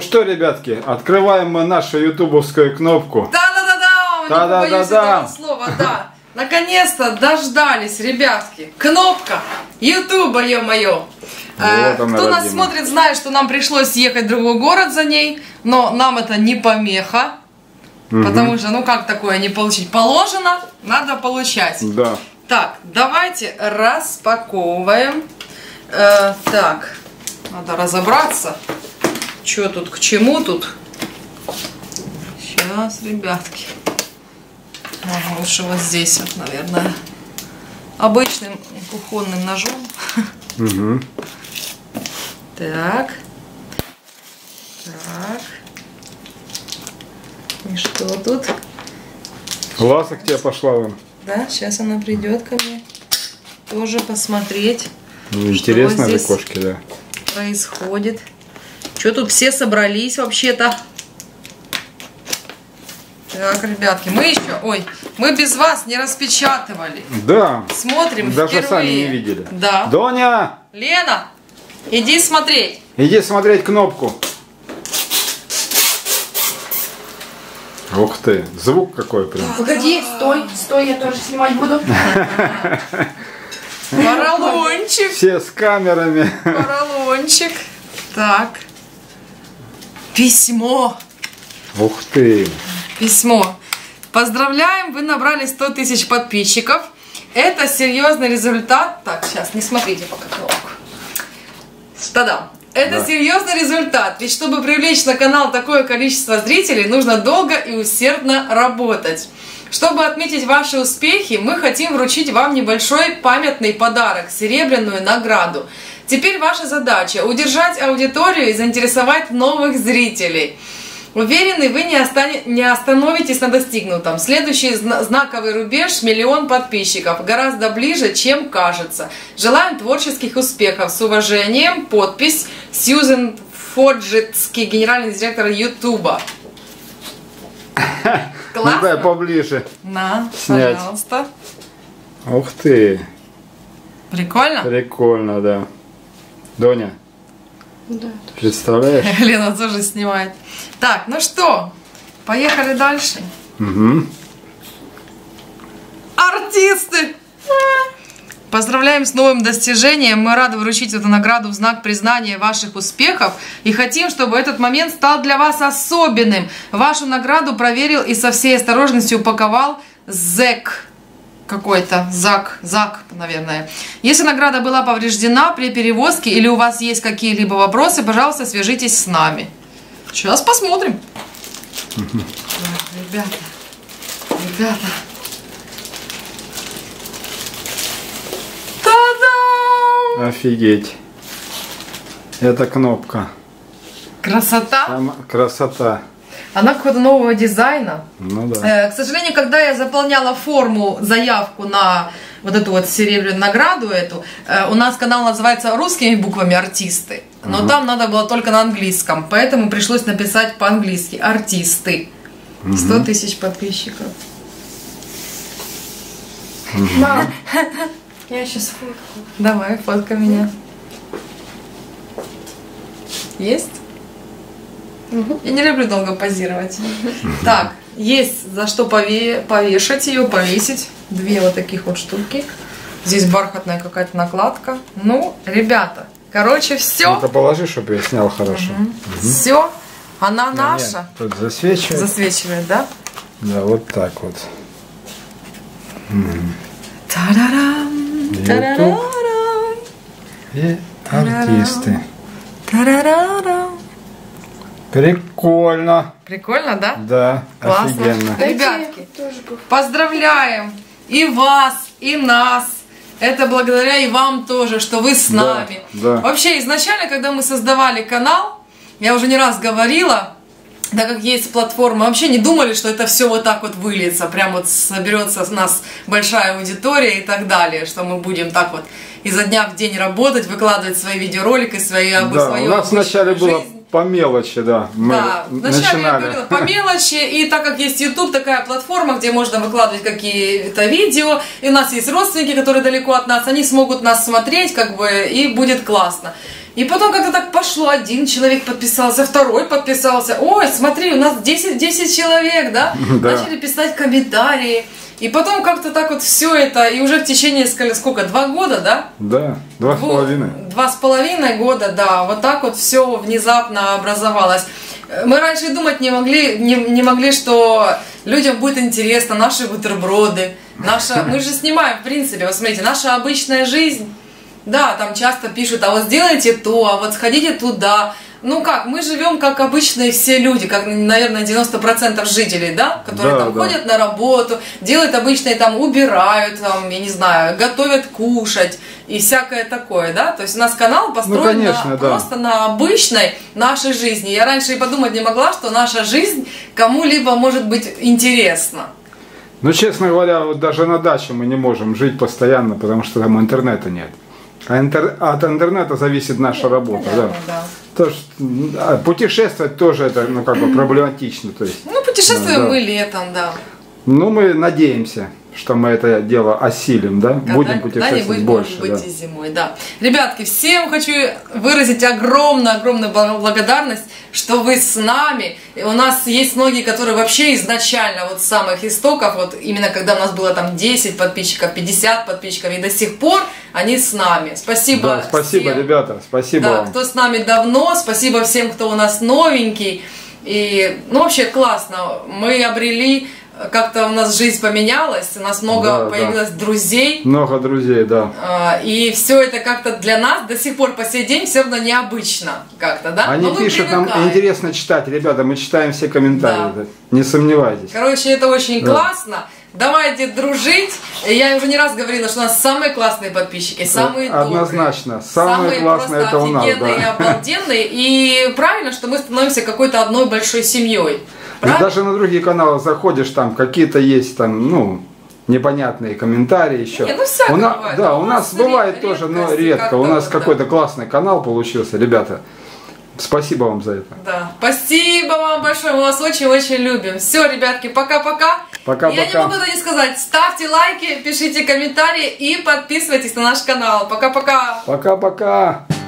что, ребятки, открываем мы нашу ютубовскую кнопку. Да-да-да-да, не побоюсь этого слова, да. Наконец-то дождались, ребятки. Кнопка Ютуба, ё-моё. Вот Кто нас смотрит, знает, что нам пришлось ехать в другой город за ней. Но нам это не помеха. Потому что, ну как такое не получить? Положено, надо получать. Да. Так, давайте распаковываем. Так, надо разобраться, что тут к чему тут. Сейчас, ребятки. Ага, лучше вот здесь вот, наверное, обычным кухонным ножом. Угу. Так. Так. И что тут? Ласа к тебе пошла вон. Да, сейчас она придет ко мне. Тоже посмотреть. Ну, интересно же здесь кошки, да. Происходит. Что тут все собрались вообще-то? Так, ребятки, мы еще... Ой, мы без вас не распечатывали. Да. Смотрим даже впервые. сами не видели. Да. Доня! Лена, иди смотреть. Иди смотреть кнопку. Ух ты, звук какой прям. Погоди, стой, я тоже снимать буду. Поролончик. Все с камерами. Поролончик. Так. Письмо. Ух ты. Письмо. Поздравляем, вы набрали 100 тысяч подписчиков. Это серьезный результат. Так, сейчас, не смотрите пока кнопку. Та-дам. Это серьезный результат, ведь чтобы привлечь на канал такое количество зрителей, нужно долго и усердно работать. Чтобы отметить ваши успехи, мы хотим вручить вам небольшой памятный подарок – серебряную награду. Теперь ваша задача – удержать аудиторию и заинтересовать новых зрителей. Уверены, вы не остановитесь на достигнутом. Следующий знаковый рубеж – 1 миллион подписчиков. Гораздо ближе, чем кажется. Желаем творческих успехов. С уважением, подпись Сьюзен Фоджицкий, генеральный директор Ютуба. Ну дай поближе. На, снять. пожалуйста. Ух ты. Прикольно? Прикольно, да. Доня, Да. представляешь? Лена тоже снимает. Так, ну что, поехали дальше. Угу. Артисты! Поздравляем с новым достижением. Мы рады вручить эту награду в знак признания ваших успехов и хотим, чтобы этот момент стал для вас особенным. Вашу награду проверил и со всей осторожностью упаковал зэк. Какой-то Зак, наверное. Если награда была повреждена при перевозке или у вас есть какие-либо вопросы, пожалуйста, свяжитесь с нами. Сейчас посмотрим. Ребята. Та-дам! Офигеть. Это кнопка. Красота. Красота. Она какого-то нового дизайна. Ну да. К сожалению, когда я заполняла форму, заявку на вот эту вот серебряную награду эту, у нас канал называется русскими буквами «Артисты», но там надо было только на английском, поэтому пришлось написать по-английски «Артисты». 100 тысяч подписчиков. Мам, я сейчас фоткаю. Давай, фотка меня. Есть? Я не люблю долго позировать. Так, есть за что повешать ее, повесить. 2 вот таких вот штуки. Здесь бархатная какая-то накладка. Ну, ребята, короче, все. Ну-ка положи, чтобы я снял хорошо. Все, она наша. Нет, тут засвечивает. Засвечивает, да? Да, вот так вот. Тарарам, тарарарам, И артисты. тарарарам. Прикольно. Прикольно, да? Да, Классно. офигенно. Ребятки, Тоже поздравляем и вас, и нас. Это благодаря и вам тоже, что вы с нами. Да. Вообще, изначально, когда мы создавали канал, я уже не раз говорила, так как есть платформа, вообще не думали, что это все вот так вот выльется, прям вот соберется у нас большая аудитория и так далее, что мы будем так вот изо дня в день работать, выкладывать свои видеоролики, свою Да, у нас вначале было по мелочи, да. Мы Да, вначале я начинали. говорила по мелочи, и так как есть YouTube, такая платформа, где можно выкладывать какие-то видео, и у нас есть родственники, которые далеко от нас, они смогут нас смотреть, как бы, и будет классно. И потом как-то так пошло, один человек подписался, второй подписался, ой, смотри, у нас 10 человек, да? Да. Начали писать комментарии, и потом как-то так вот все это, и уже в течение, сколько, 2 года, да? Да, 2,5. 2,5 года, да, вот так вот все внезапно образовалось. Мы раньше думать не могли, что людям будет интересно наши бутерброды, мы же снимаем, в принципе, вот смотрите, наша обычная жизнь, да, там часто пишут, а вот сделайте то, а вот сходите туда. Ну как, мы живем как обычные все люди, как, наверное, 90% жителей, да, которые Да, там да. ходят на работу, делают обычные, там, убирают, там, я не знаю, готовят кушать и всякое такое, да, то есть у нас канал построен конечно, да. просто на обычной нашей жизни. Я раньше и подумать не могла, что наша жизнь кому-либо может быть интересна. Ну, честно говоря, вот даже на даче мы не можем жить постоянно, потому что там интернета нет. А от интернета зависит наша работа, да. Да. То, что, путешествовать тоже это, ну, как бы проблематично, то есть. Ну, путешествуем Да. мы летом, да. Ну, мы надеемся, что мы это дело осилим, да, будем путешествовать когда-нибудь, больше, может быть, да. и зимой, да. Ребятки, всем хочу выразить огромную благодарность, что вы с нами. И у нас есть многие, которые вообще изначально, вот с самых истоков, вот именно когда у нас было там 10 подписчиков, 50 подписчиков, и до сих пор они с нами. Спасибо. Да, спасибо, всем, ребята, спасибо да, вам. кто с нами давно, спасибо всем, кто у нас новенький. И, ну, вообще классно. Мы обрели, как-то у нас жизнь поменялась, у нас много Да, появилось друзей. Много друзей, да. И все это как-то для нас до сих пор по сей день все равно необычно как-то, да? Они Но мы пишут, нам привыкаем. интересно читать, ребята, мы читаем все комментарии, Да. да. Не сомневайтесь. Короче, это очень Да. классно. Давайте дружить. Я уже не раз говорила, что у нас самые классные подписчики, самые добрые. Однозначно. Самые классные просто это у нас, офигенные и да. обалденные. И правильно, что мы становимся какой-то одной большой семьей. И даже на другие каналы заходишь, там какие-то есть там, ну, непонятные комментарии еще. Не, ну всякое бывает. Да, А у нас бывает редкость, тоже, но как-то редко. У нас вот, да. какой-то классный канал получился, ребята. Спасибо вам за это. Да. Спасибо вам большое, мы вас очень-очень любим. Все, ребятки, пока-пока. Пока-пока. Я не могу это не сказать. Ставьте лайки, пишите комментарии и подписывайтесь на наш канал. Пока-пока. Пока-пока.